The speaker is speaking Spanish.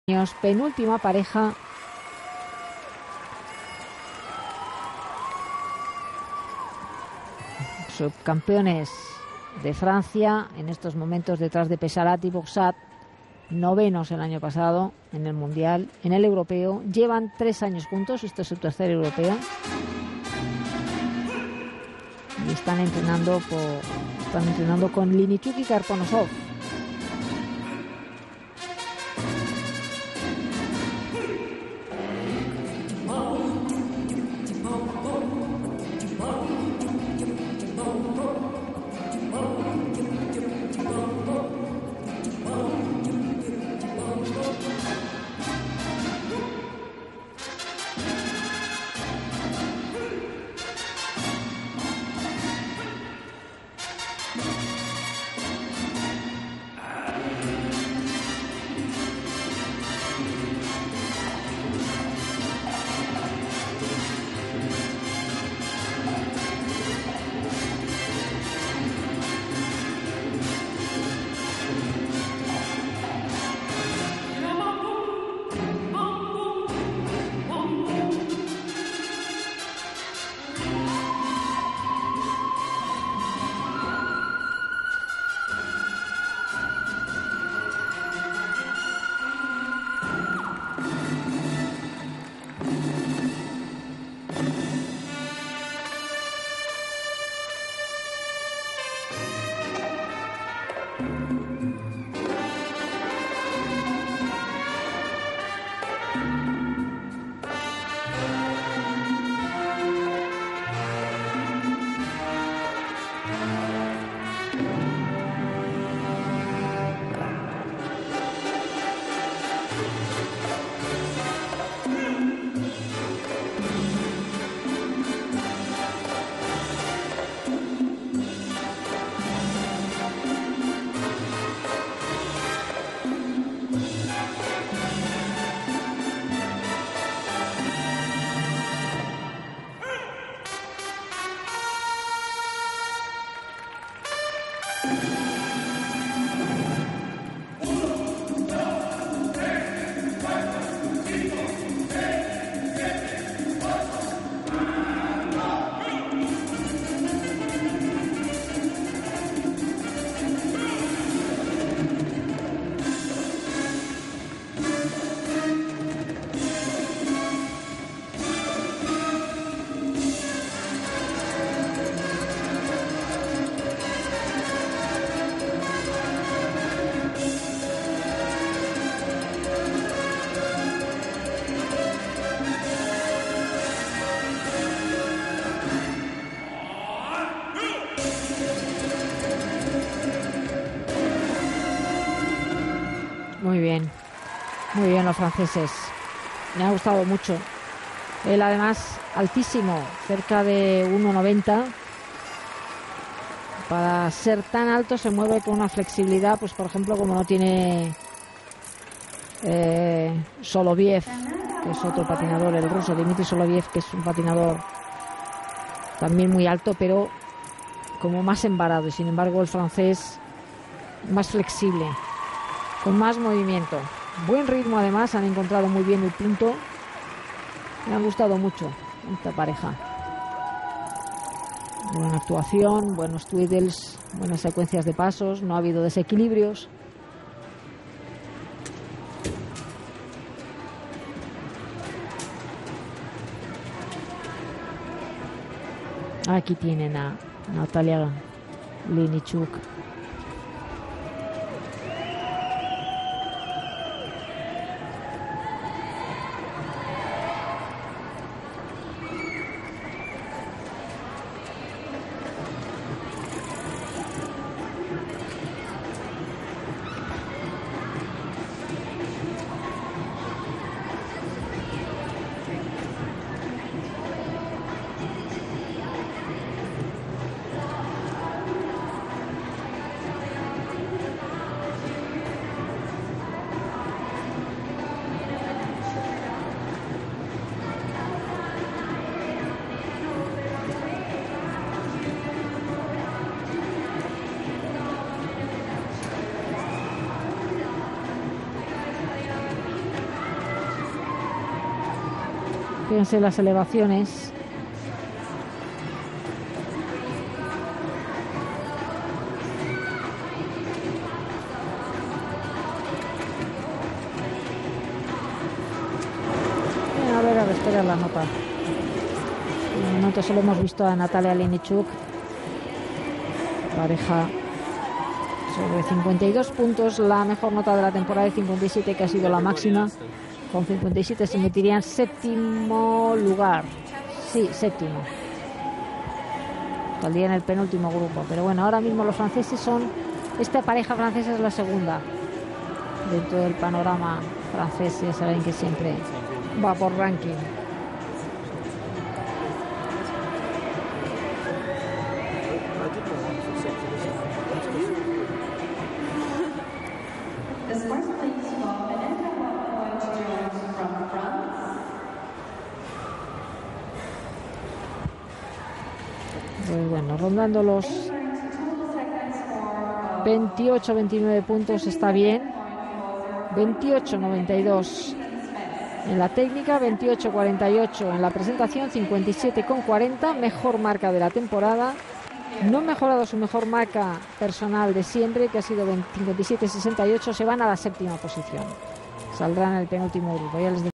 Penúltima pareja. Subcampeones de Francia, en estos momentos detrás de Pesalat y Boxat, novenos el año pasado en el Mundial, en el Europeo. Llevan 3 años juntos, esto es su tercer europeo. Y están entrenando con Linichuk y Karponosov. Muy bien los franceses. Me ha gustado mucho. Él además altísimo, cerca de 1,90. Para ser tan alto se mueve con una flexibilidad, pues por ejemplo como no tiene Soloviev, que es otro patinador, el ruso Dmitry Soloviev, que es un patinador también muy alto, pero como más embarado. Y sin embargo el francés más flexible, con más movimiento. Buen ritmo además, han encontrado muy bien el punto. Me ha gustado mucho esta pareja. Buena actuación, buenos twiddles, buenas secuencias de pasos, no ha habido desequilibrios. Aquí tienen a Natalia Linichuk. Fíjense las elevaciones. A ver, espera la nota. De momento solo hemos visto a Natalia Linichuk, pareja sobre 52 puntos, la mejor nota de la temporada, de 57 que ha sido la máxima. Con 57 se metería en séptimo lugar. Sí, séptimo. Estaría en el penúltimo grupo. Pero bueno, ahora mismo los franceses son... Esta pareja francesa es la segunda dentro del panorama francés. Ya saben que siempre va por ranking. Pues bueno, rondando los 28-29 puntos está bien. 28-92 en la técnica, 28-48 en la presentación, 57,40, mejor marca de la temporada. No ha mejorado su mejor marca personal de siempre, que ha sido 57-68. Se van a la séptima posición. Saldrán en el penúltimo grupo. Ya les